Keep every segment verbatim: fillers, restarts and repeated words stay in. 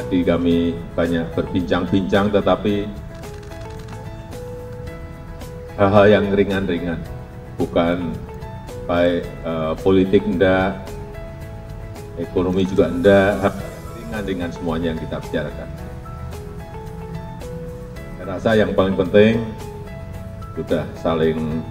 Tadi kami banyak berbincang-bincang, tetapi hal-hal yang ringan-ringan, bukan baik eh, politik enggak, ekonomi juga enggak, ringan-ringan semuanya yang kita bicarakan. Saya rasa yang paling penting sudah saling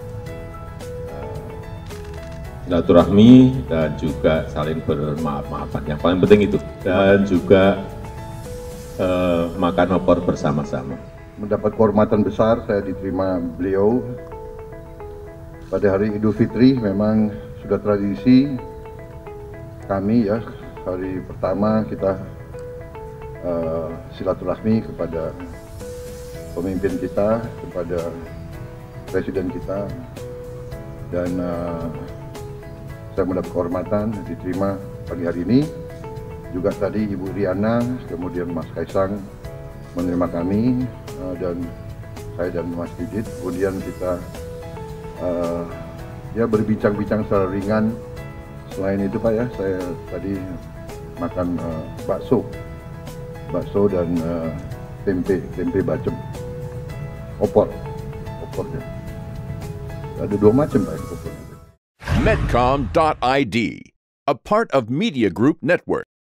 silaturahmi dan juga saling bermaaf-maafan. Yang paling penting itu. Dan juga eh, makan opor bersama-sama. Mendapat kehormatan besar saya diterima beliau pada hari Idul Fitri. Memang sudah tradisi kami ya, hari pertama kita uh, silaturahmi kepada pemimpin kita, kepada presiden kita, dan uh, saya mendapat kehormatan diterima pagi hari ini. Juga tadi Ibu Riana, kemudian Mas Kaisang menerima kami, uh, dan saya dan Mas Didit. Kemudian kita uh, ya berbincang-bincang secara ringan. Selain itu Pak ya, saya tadi makan uh, bakso, bakso dan uh, tempe, tempe bacem, opor, opornya. Ada dua macam Pak opor. Medcom dot I D, a part of Media Group Network.